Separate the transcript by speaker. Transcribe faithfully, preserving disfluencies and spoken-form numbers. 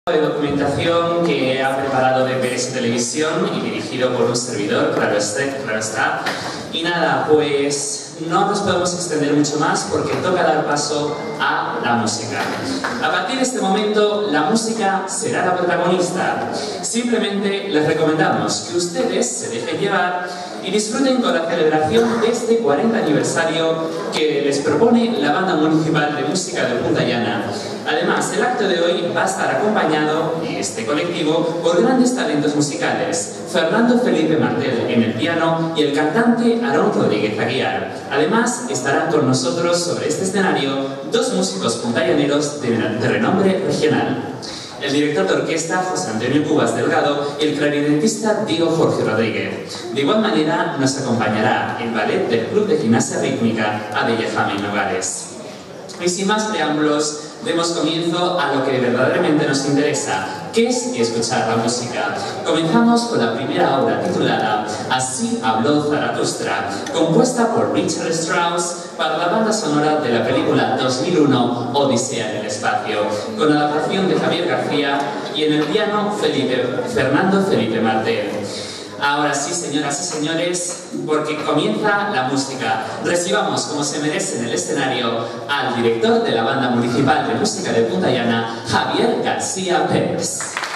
Speaker 1: De documentación que ha preparado D P S Televisión y dirigido por un servidor, claro está. Y nada, pues no nos podemos extender mucho más porque toca dar paso a la música. A partir de este momento, la música será la protagonista. Simplemente les recomendamos que ustedes se dejen llevar y disfruten con la celebración de este cuarenta aniversario que les propone la Banda Municipal de Música de Punta Llana. Además, el acto de hoy va a estar acompañado, en este colectivo, por grandes talentos musicales: Fernando Felipe Martel en el piano y el cantante Aarón Rodríguez Aguiar. Además, estarán con nosotros sobre este escenario dos músicos puntallaneros de, de renombre regional: el director de orquesta José Antonio Cubas Delgado y el clarinetista Diego Jorge Rodríguez. De igual manera, nos acompañará el ballet del Club de Gimnasia Rítmica Adella Jaime Nogales. Y sin más preámbulos, demos comienzo a lo que verdaderamente nos interesa, que es escuchar la música. Comenzamos con la primera obra titulada Así habló Zaratustra, compuesta por Richard Strauss para la banda sonora de la película dos mil uno Odisea en el espacio, con adaptación de Javier García y en el piano Felipe, Fernando Felipe Martel. Ahora sí, señoras y señores, porque comienza la música. Recibamos, como se merece en el escenario, al director de la Banda Municipal de Música de Punta Llana, Javier García Pérez.